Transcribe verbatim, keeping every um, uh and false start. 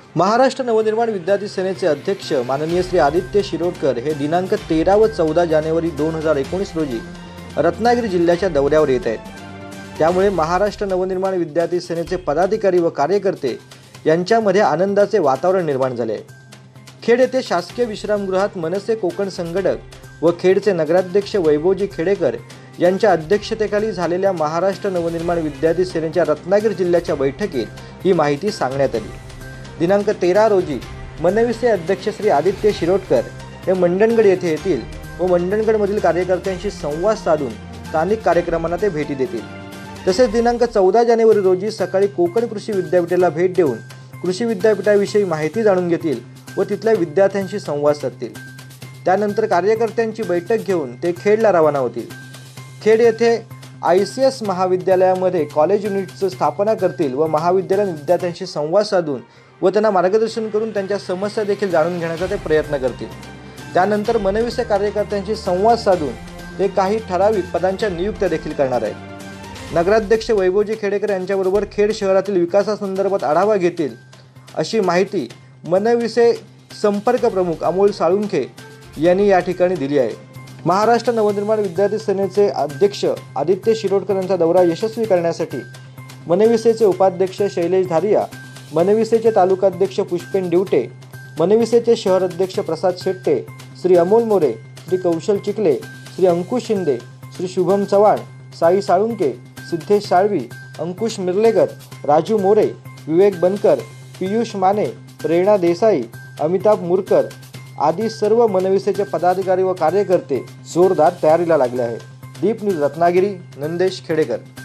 महाराष्ट्र नवनिर्माण विद्यार्थी सेनेचे अध्यक्ष माननीय श्री आदित्य शिरोडकर हे दिनांक तेरा व चौदा जानेवारी दोन हजार एकोणीस रोजी रत्नागिरी जिल्ह्याच्या दौऱ्यावर येत आहेत। त्यामुळे महाराष्ट्र नवनिर्माण विद्यार्थी सेनेचे पदाधिकारी व कार्यकर्ते यांच्यामध्ये आनंदाचे वातावरण निर्माण झाले आहे। खेड येथे शासकीय विश्रामगृहात मनसे कोकण संघटक व खेडचे नगराध्यक्ष वैभवजी खेडेकर यांच्या अध्यक्षतेखाली झालेल्या महाराष्ट्र नवनिर्माण विद्यार्थी सेनेच्या रत्नागिरी जिल्ह्याच्या बैठकीत ही माहिती सांगण्यात आली। दिनांक तेरा रोजी मनविसे अध्यक्ष श्री आदित्य शिरोडकर हे मंडणगड येथे येतील व मंडणगडमधील कार्यकर्त्यांशी संवाद साधून स्थानिक कार्यक्रमांना ते भेटी देतील। तसेच दिनांक चौदा जानेवारी रोजी सकाळी कोकण कृषी विद्यापीठाला भेट देऊन कृषी विद्यापीठाविषयी माहिती जाणून घेतील व तिथल्या विद्यार्थ्यांशी संवाद साधतील। त्यानंतर कार्यकर्त्यांची बैठक घेऊन ते खेडला रवाना होतील। खेड येथे आय सी एस महाविद्यालयामध्ये कॉलेज युनिटची स्थापना करतील व महाविद्यालयीन विद्यार्थ्यांशी संवाद साधून व त्यांना मार्गदर्शन करून त्यांच्या समस्या देखील जाणून घेण्याचा ते प्रयत्न करतील। त्यानंतर मनविसे कार्यकर्त्यांशी संवाद साधून ते काही ठराविक पदांच्या नियुक्त्या देखील करणार आहेत। नगराध्यक्ष वैभवजी खेडेकर यांच्याबरोबर खेड शहरातील विकासासंदर्भात आढावा घेतील अशी माहिती मनविसे संपर्क प्रमुख अमोल साळुंखे यांनी या ठिकाणी दिली आहे। महाराष्ट्र नवनिर्माण विद्यार्थी सेनेचे अध्यक्ष आदित्य शिरोडकर यांचा दौरा यशस्वी करण्यासाठी मनविसेचे उपाध्यक्ष शैलेश धारिया, मनविसेचे तालुकाध्यक्ष पुष्पेन डिवटे, मनविसेचे शहर अध्यक्ष प्रसाद शेट्टे, श्री अमोल मोरे, श्री कौशल चिखले, श्री अंकुश शिंदे, श्री शुभम चव्हाण, साई साळुंके, सिद्धेश साळवी, अंकुश मिर्लेकर, राजू मोरे, विवेक बनकर, पियुष माने, प्रेरणा देसाई, अमिताभ मुरकर आदी सर्व मनविसेचे पदाधिकारी व कार्यकर्ते जोरदार तयारीला लागले आहेत। Deep News Ratnagiri, Nandesh Khedekar.